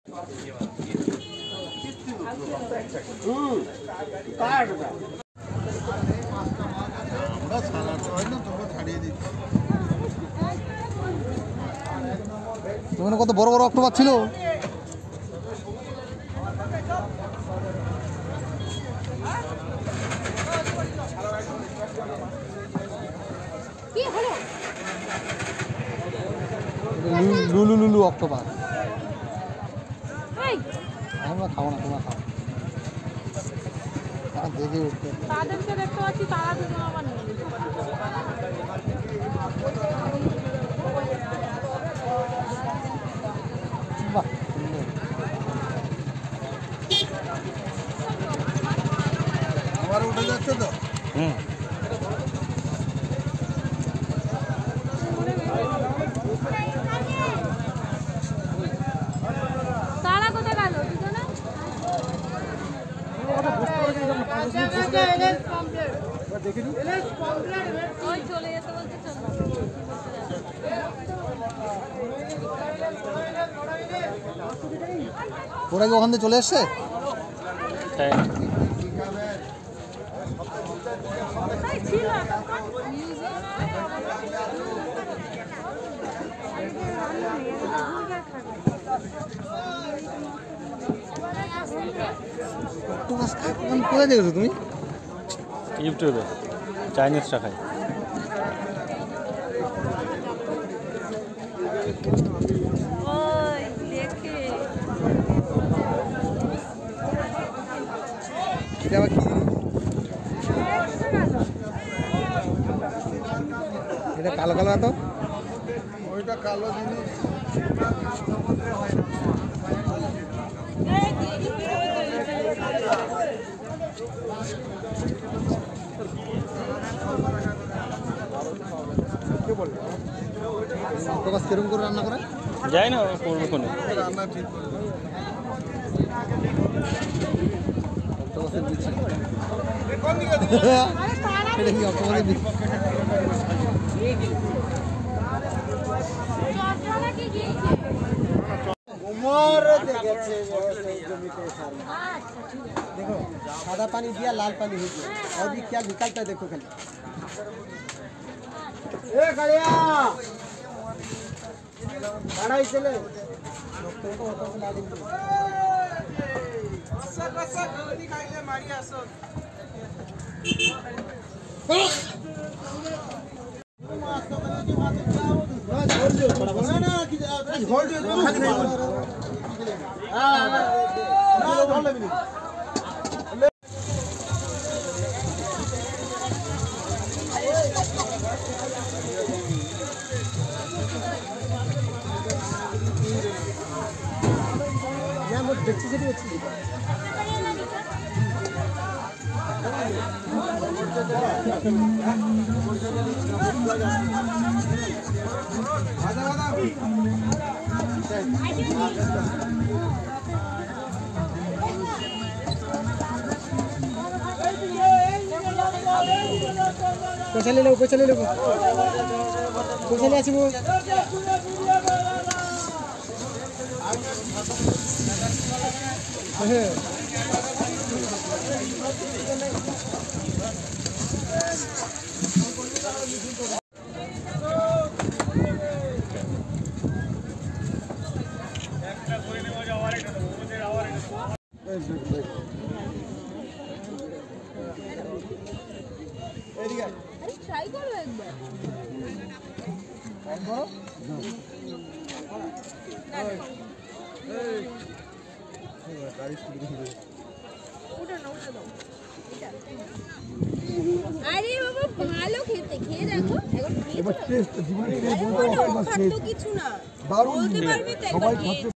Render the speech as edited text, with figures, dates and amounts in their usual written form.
কত বড় বড় অক্টোপাস ছিল। লুলু লুলু অক্টোপাস। আমরা খাবো না, তোমরা খাও। দেখে উঠতে তাদেরকে দেখতে পাচ্ছি, তারা দুজন আমার নেই। বাহ, আবার উঠে যাচ্ছে তো। তারা কোথায় গেল? চলে যেতে বলতে ওরা কি ওখান থেকে চলে এসছে? কোথায় দেখেছো তুমি? ইউটিউবে চাইনিজটা খাই। এটা আবার কি জিনিস? এটা কালো কালো এত? ওইটা কালো জিনিস। অক্টোপাস কিরকম করে রান্না করে? যাই না, করবো কোনে রান্না ঠিক করে অক্টোপাসের বিচি। এটা কি অক্টোপাসের বিচি? देखो सादा पानी दिया, लाल पानी हो गया, और भी क्या निकलता है देखो खाली। ए गड़िया गाड़ी चले डॉक्टर को होटल में ला देंगे। कसा कसा गलती खाइले मारी असो पैसा ले लो, पैसा ले लो, पैसा ले आसिबो। ট্রাই করো একবার। আরে বাবা ভালো খেতে, খেয়ে দেখো একবার। টেস্ট জীবনে কিছু না বলতে পারবি তো একবার।